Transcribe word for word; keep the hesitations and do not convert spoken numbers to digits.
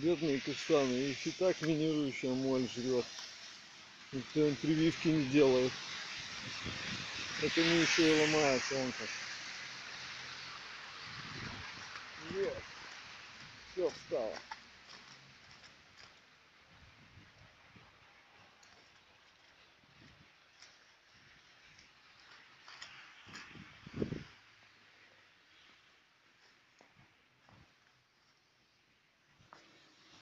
Бедные каштаны, их и так минирующая моль жрет. Никто им прививки не делает. Это они еще и ломаются, вон как. Вот. Все встало.